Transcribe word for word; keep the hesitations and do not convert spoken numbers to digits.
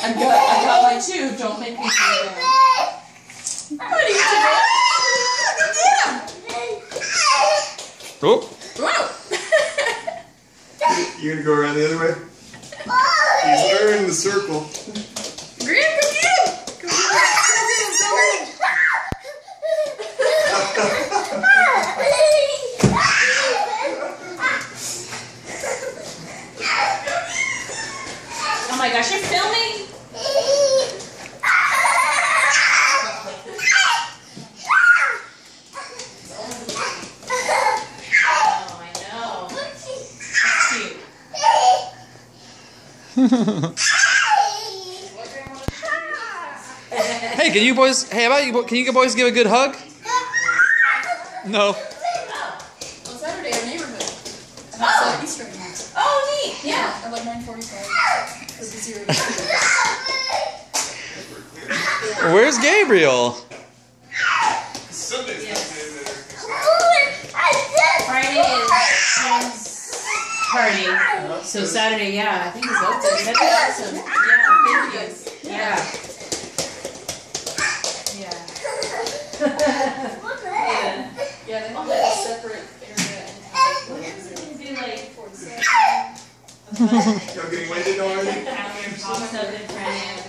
I got, I got mine too. Don't make me feel bad. What are you doing? Oh. Wow. You're gonna go around the other way? He's wearing the circle. Graham, come here! Come here! Oh my gosh, you're filming? Oh, I know. Cute. Hey, can you boys? Hey, how about you? Can you boys give a good hug? No. On Saturday, our neighborhood. Oh, uh, Easter egg hunt. Oh, neat. Yeah. At like nine forty-five. Where's Gabriel? Sunday's Yes. yeah. Friday is Jim's party. So Saturday, yeah, I think he's up there. That'd be awesome. Yeah, thank you. Yeah. Yeah. Yeah, they all have a separate area in town. Be like Y'all getting winded already? Pops up in front of